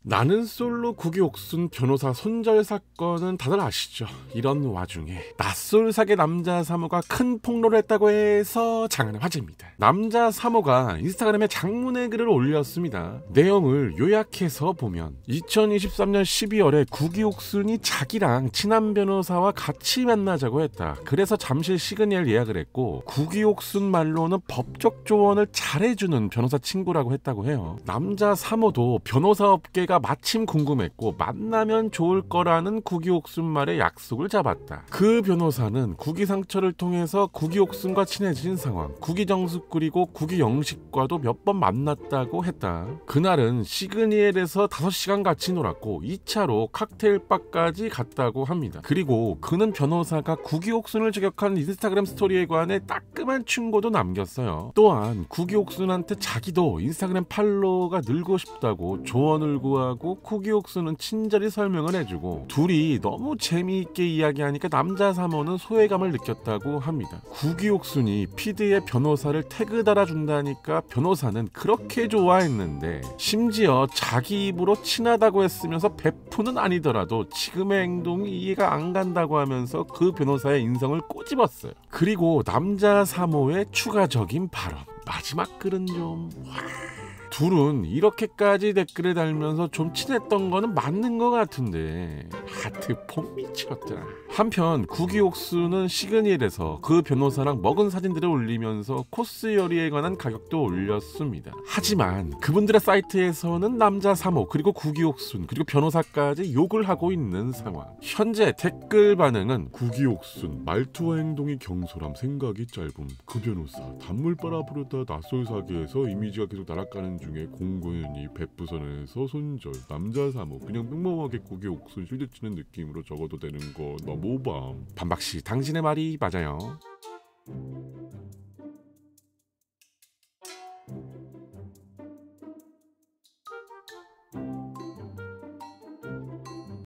나는 솔로 국이옥순 변호사 손절 사건은 다들 아시죠? 이런 와중에 낯솔사계 남자 3호가 큰 폭로를 했다고 해서 장안의 화제입니다. 남자 3호가 인스타그램에 장문의 글을 올렸습니다. 내용을 요약해서 보면 2023년 12월에 국이옥순이 자기랑 친한 변호사와 같이 만나자고 했다. 그래서 잠실 시그니엘 예약을 했고 국이옥순 말로는 법적 조언을 잘해주는 변호사 친구라고 했다고 해요. 남자 3호도 변호사 업계가 마침 궁금했고 만나면 좋을 거라는 국이옥순 말에 약속을 잡았다. 그 변호사는 국이상처를 통해서 국이옥순과 친해진 상황, 국이정숙 그리고 국이영식과도 몇 번 만났다고 했다. 그날은 시그니엘에서 5시간 같이 놀았고 2차로 칵테일바까지 갔다고 합니다. 그리고 그는 변호사가 국이옥순을 저격한 인스타그램 스토리에 관해 따끔한 충고도 남겼어요. 또한 국이옥순한테 자기도 인스타그램 팔로워가 늘고 싶다고 조언을 구하고 국이옥순은 친절히 설명을 해주고 둘이 너무 재미있게 이야기하니까 남자 3호는 소외감을 느꼈다고 합니다. 국이옥순이 피드에 변호사를 태그 달아준다니까 변호사는 그렇게 좋아했는데 심지어 자기 입으로 친하다고 했으면서 베프는 아니더라도 지금의 행동이 이해가 안 간다고 하면서 그 변호사의 인성을 꼬집었어요. 그리고 남자 3호의 추가적인 발언, 마지막 글은 좀... 둘은 이렇게까지 댓글을 달면서 좀 친했던 거는 맞는 것 같은데 하트 폼 미쳤다. 한편 국이옥순은 시그니엘에서 그 변호사랑 먹은 사진들을 올리면서 코스 요리에 관한 가격도 올렸습니다. 하지만 그분들의 사이트에서는 남자 3호 그리고 국이옥순 그리고 변호사까지 욕을 하고 있는 상황. 현재 댓글 반응은 국이옥순 말투와 행동이 경솔함 생각이 짧음 그 변호사 단물 빨아부르다 낯솔사계에서 이미지가 계속 날아가는 중에 공군이 백부선에서 손절 남자 3호 그냥 평범하게 국이옥순 실드치는 느낌으로 적어도 되는 거 너무 오밤. 반박씨 당신의 말이 맞아요.